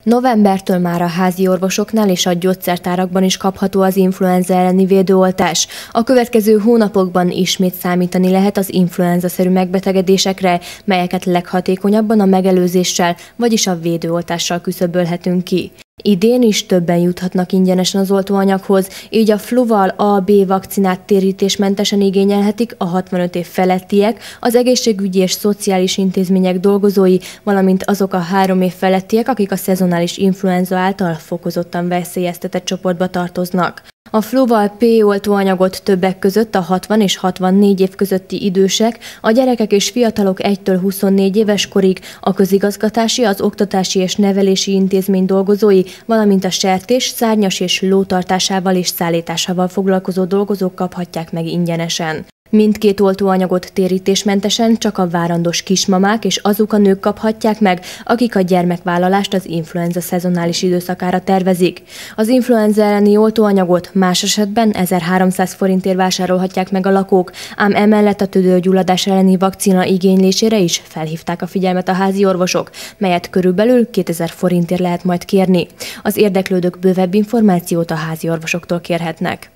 Novembertől már a házi orvosoknál és a gyógyszertárakban is kapható az influenza elleni védőoltás. A következő hónapokban ismét számítani lehet az influenza-szerű megbetegedésekre, melyeket leghatékonyabban a megelőzéssel, vagyis a védőoltással küszöbölhetünk ki. Idén is többen juthatnak ingyenesen az oltóanyaghoz, így a Fluval A/B vakcinát térítésmentesen igényelhetik a 65 év felettiek, az egészségügyi és szociális intézmények dolgozói, valamint azok a 3 év felettiek, akik a szezonális influenza által fokozottan veszélyeztetett csoportba tartoznak. A Fluval P oltóanyagot többek között a 60 és 64 év közötti idősek, a gyerekek és fiatalok 1-től 24 éves korig, a közigazgatási, az oktatási és nevelési intézmény dolgozói, valamint a sertés, szárnyas és lótartásával és szállításával foglalkozó dolgozók kaphatják meg ingyenesen. Mindkét oltóanyagot térítésmentesen csak a várandós kismamák és azok a nők kaphatják meg, akik a gyermekvállalást az influenza szezonális időszakára tervezik. Az influenza elleni oltóanyagot más esetben 1300 forintért vásárolhatják meg a lakók, ám emellett a tüdőgyulladás elleni vakcina igénylésére is felhívták a figyelmet a házi orvosok, melyet körülbelül 2000 forintért lehet majd kérni. Az érdeklődők bővebb információt a házi orvosoktól kérhetnek.